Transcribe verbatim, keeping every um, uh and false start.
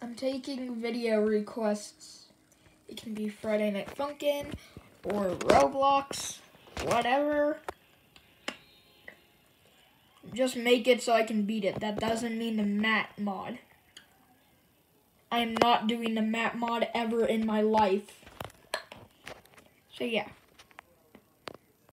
I'm taking video requests. It can be Friday Night Funkin' or Roblox, whatever. Just make it so I can beat it. That doesn't mean the map mod. I am not doing the map mod ever in my life. So yeah.